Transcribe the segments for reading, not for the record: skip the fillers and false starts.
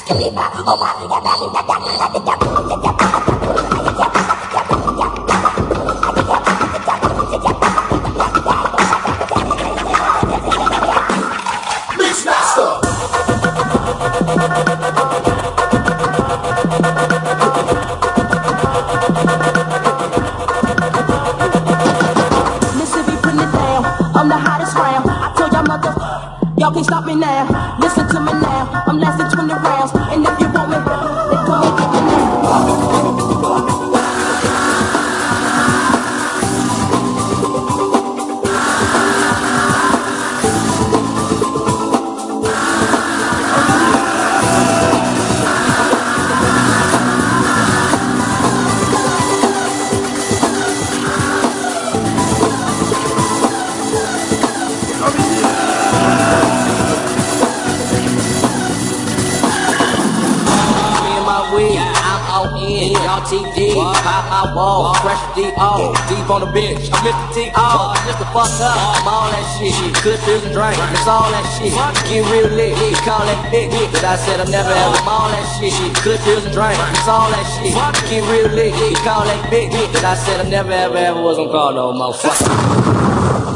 Y'all can't stop me now. Listen to me now. I'm lasting 20 rounds. And if you want me, then come and get me now. Y'all TD, pop my wall, fresh D.O. Deep on the bench, I'm Mr. T.O. Just the fuck up, I'm all that shit. Good feels and drink, it's all that shit. Get real lit, call that big. But I said I'm never ever, I'm all that shit. Good feels and drink, it's all that shit. Get real lit, call that big. But I said I'm never ever was gonna call no motherfucker.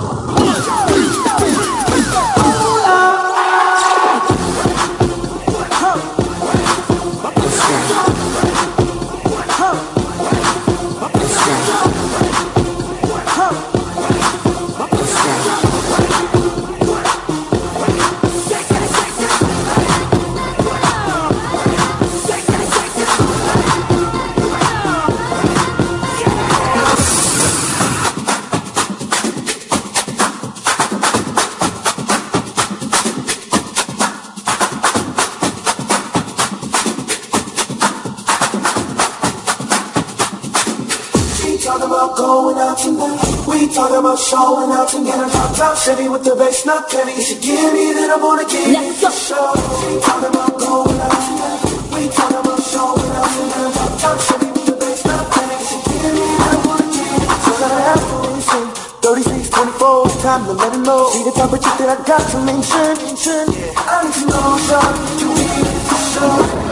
Going out tonight, we talking about showing out together. Drop Chevy with the bass, not heavy. You should give me that I wanna give you the show. We talking about going out tonight, we talking about showing out together. Drop Chevy with the bass, not heavy. You should give me that I wanna give you. So that I have to listen. 36, 24, time to let it know. See the type of chick that I got to mention. I need to know, son, you need to show.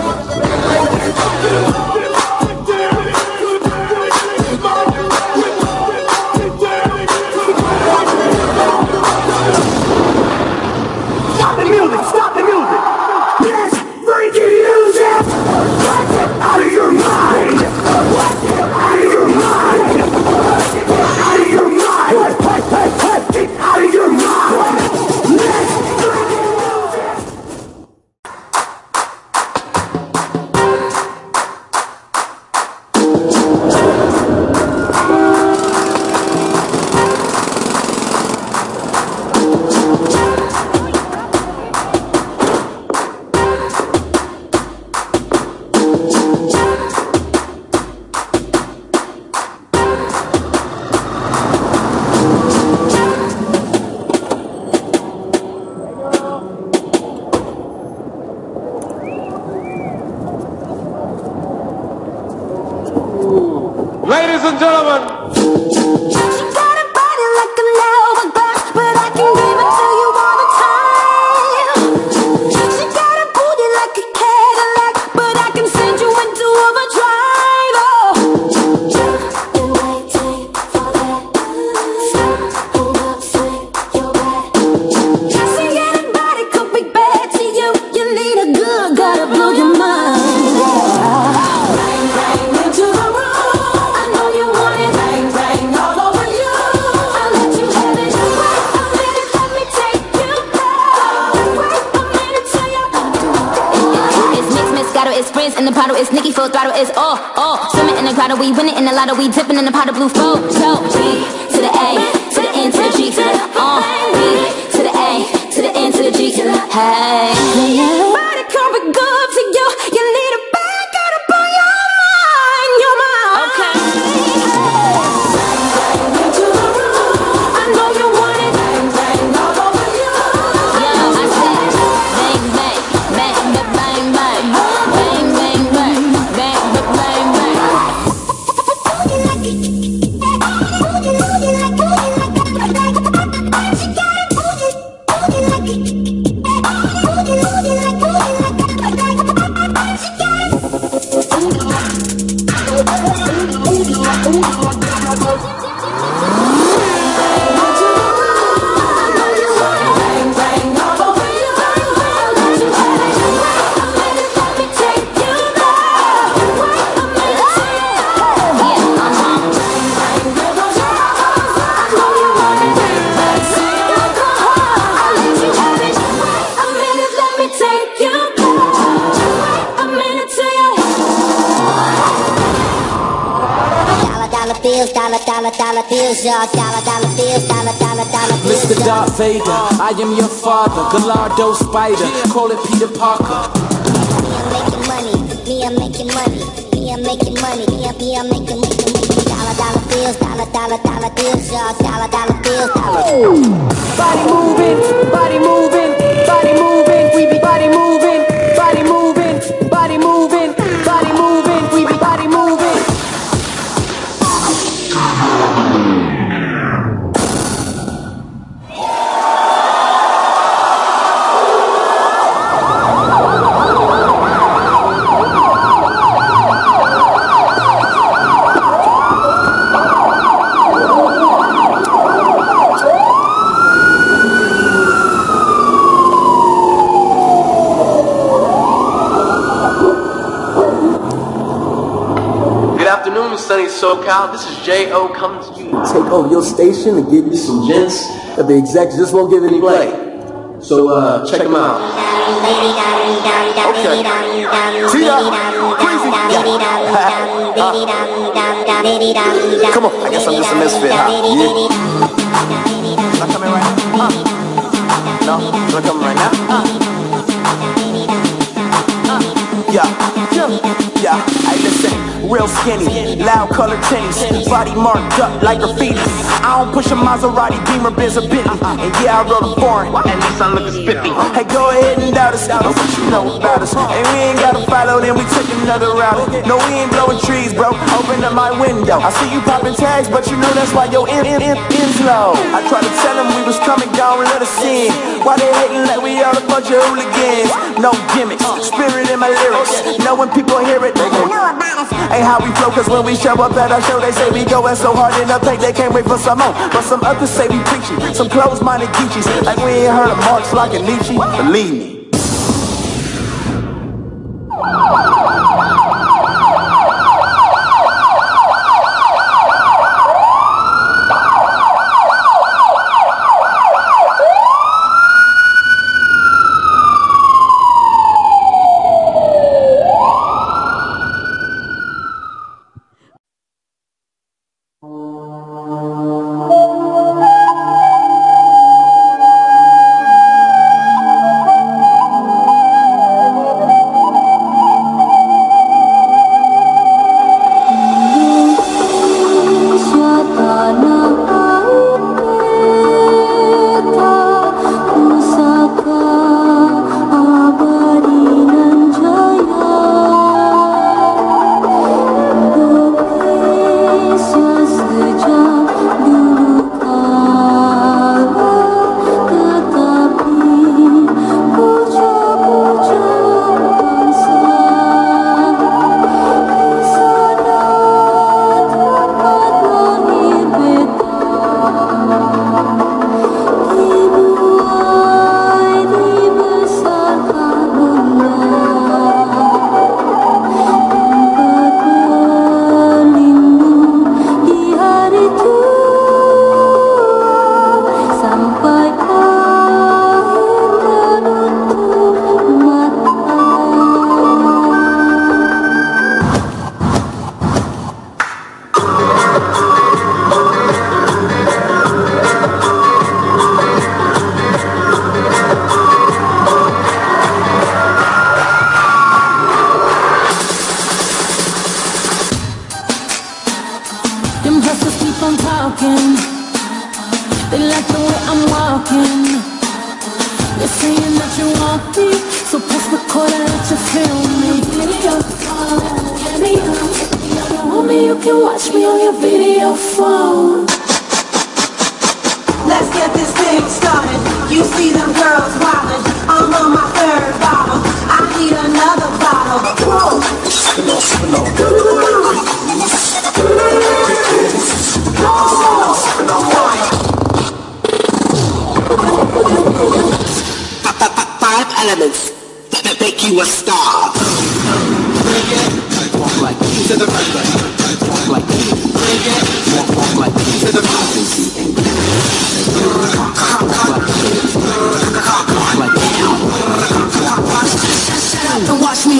Ladies and gentlemen, in the bottle, it's Nicki full throttle, it's swimming in the grotto, we winning in the lotto, we dipping in the pot of blue flow. So G to the A, to the N, to the G, to the B to the A, to the N, to the G, to the hey. Everybody come be good to you, you need a back out up on your mind, your mind. Okay. Into the room, I know you want it, bang, bang, all over you. Yeah, I said, bang, bang, bang, bang, bang, bang. Like dollar bills, y'all. Dollar bills, dollar bills. Mr. Darth Vader, I am your father. Gallardo Spider, call it Peter Parker. Me, I'm making money. Me, I'm making money. Me, I'm making dollar bills, y'all. Dollar bills, Body moving, body moving, body moving. We be body moving, body moving, body moving, body moving. We be body moving. Sunny SoCal, this is J.O. coming to you. Take over your station and give you some gents that the execs just won't give any play. So check them out. Okay. See ya. Crazy. Come on, I guess I'm just a misfit, huh? Yeah. Not coming right now? No? Not coming right now? Yeah, I listen. Real skinny, loud colored tinnies, body marked up like graffiti. I don't push a Maserati, Beamer, Benz, or Bentley. And yeah, I rode a foreign, at least I look spiffy. Hey, go ahead and doubt us, what you know about us. And we ain't gotta follow, then we took another route. No, we ain't blowing trees, bro, open up my window. I see you popping tags, but you know that's why your end's low. I tried to tell them we was coming down, let us in. Why they hating like we all a bunch of hooligans? No gimmicks, spirit in my lyrics. Know when people hear it, they gon' know about us. Ain't how we flow, cause when we show up at our show, they say we going so hard in the paint, they can't wait for some more. But some others say we preachy, some closed-minded geechies, like we ain't heard of Marx like a Nietzsche. Believe me.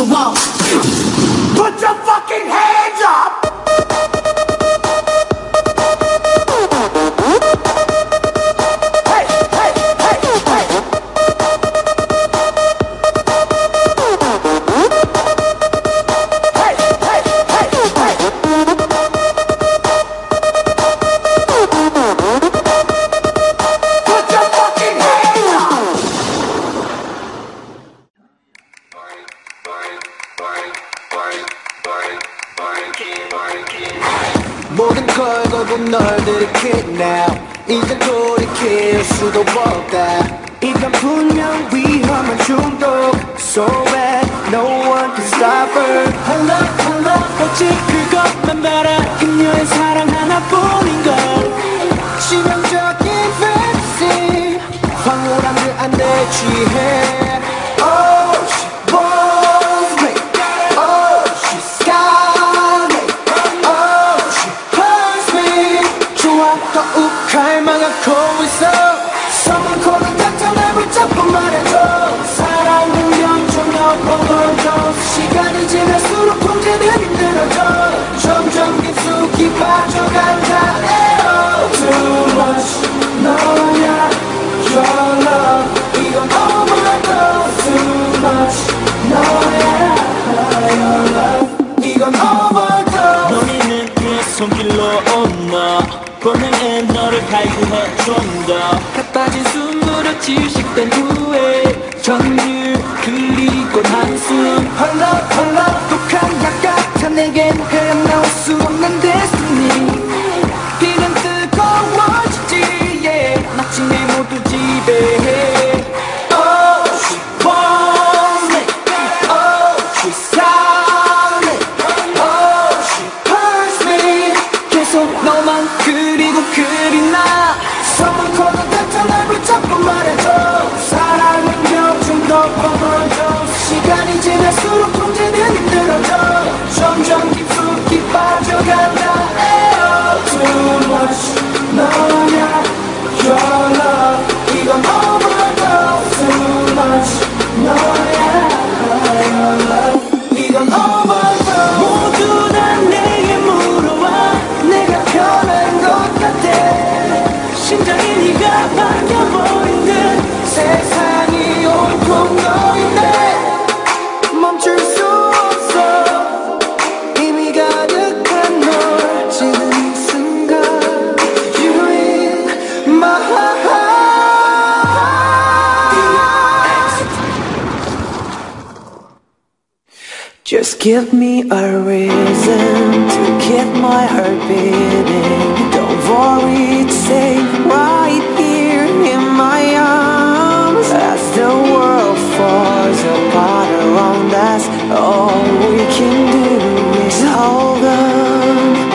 Put your fucking hands up! 모든 걸 걸고 널 들이킬 now 이제 돌이킬 수도 없다 이건 분명 위험한 중독 So bad, no one can stop her Hello, 오직 그것만 바라 그녀의 사랑 하나뿐인걸 치명적인 fantasy 황홀함을 안 내취해 Oh, she wants me Oh, she's got me Oh, she hurts me 좋아, 더욱 갈망하고 있어 서문코는 닥쳐날 붙잡고 말해줘 사랑은 영존력 overdose 시간이 지날수록 통제는 힘들어져 점점 깊숙이 빠져간다 에어 Too much 너야 Your love 이건 overdose Too much 너야 Your love 이건 overdose 너희는 내 손길로 온너 본능에 너를 갈구해 좀 더 가빠진 숨으로 질식된 후에 정규 그리고 한숨 헐렁 독한 약 같아 내겐 헤어나올 수 없는 destiny 비는 뜨거워지지 yeah. 마침내 모두 지배해 Oh, she wants me Oh, she's got me Oh, she hurts me 계속 너만 그리고 그리나 서문코는 닥쳐날 붙잡고 말해줘 사랑은 명중도 overdose 시간이 지날수록 통제는 힘들어져 점점 깊숙이 빠져간다 에어 Too much 너야 Your love 이건 overdose Too much 너야 Your love 이건 overdose 모두 다 내게 물어와 내가 변한 것 같아 심장이 네가 바뀌어버린 듯 세상이 온통 너인데 멈출 수 없어 이미 가득한 널 지금 이 순간 You in my heart Just give me a reason to keep my heart beating Don't worry, it's safe right here in my arms As the world falls apart around us All we can do is hold on